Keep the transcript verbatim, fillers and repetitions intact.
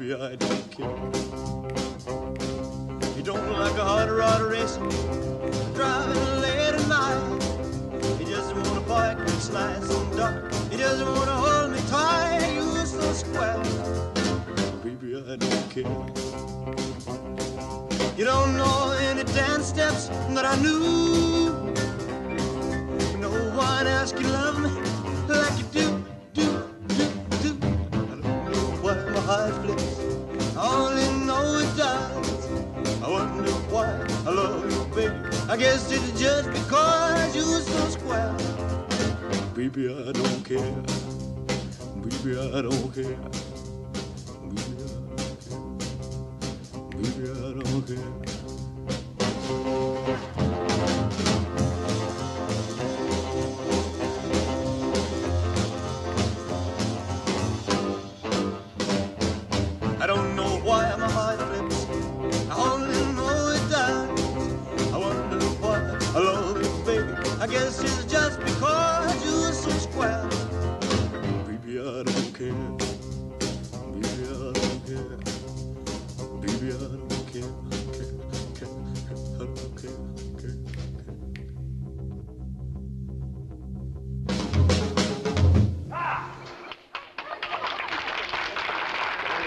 baby, I don't care. You don't like a hot rod racing, driving late at night. You just wanna park and slice and dark. You just wanna hold me tight. You so square, baby, I don't care. You don't know any dance steps that I knew. No one else can love me like you do, do, do, do. I don't know why my heart flips, I only know it does. I wonder why I love you, baby. I guess it's just because you're so square. Baby, I don't care. Baby, I don't care. Baby, I don't care. Baby, I don't care. I don't know why my heart flips, I only know it does. I wonder why I love you, baby. I guess it's just because you're so square. Baby, I don't care. Baby, I don't care. Baby, I don't care.